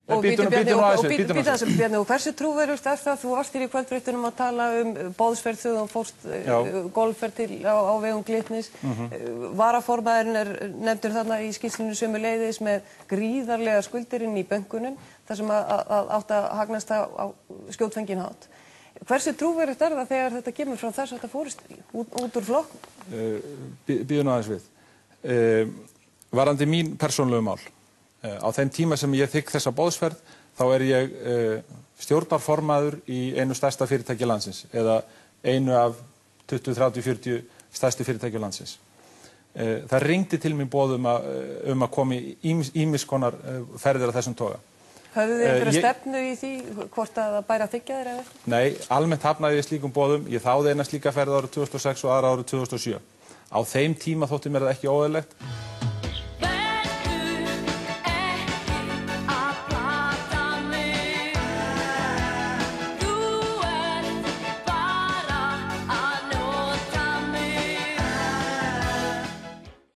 Bíddu aðeins, Bjarni, og hversu trúverðugt það? Þú varst hér í kvöldfréttunum að tala boðsferð þegar þú fórst golfferð á vegum Glitnis. Varaformaðurinn nefndur þarna í skýrslunni sömuleiðis með gríðarlega skuldir inn í bönkunum, þar sem átt að hagnast á skjótfenginn hátt. Hversu trúverðugt það þegar þetta kemur frá þess að þetta fórist út úr flokknum? Bíðum aðeins við. Varðandi mín persónulegu mál. Á þeim tíma sem ég þigg þessa boðsferð, þá ég stjórnarformaður í einu stærsta fyrirtæki landsins, eða einu af 20, 30, 40 stærstu fyrirtæki landsins. Það ringdi til mér boð að koma í ýmiss konar ferðir af þessum toga. Höfðu þið einhverja stefnu í því hvort að það bæri að þiggja þér eða ekki? Nei, almennt hafnaði ég slíkum boðum. Ég þáði eina slíka ferð árið 2006 og aðra árið 2007. Á þeim tíma þótti mér það ekki óeðlilegt.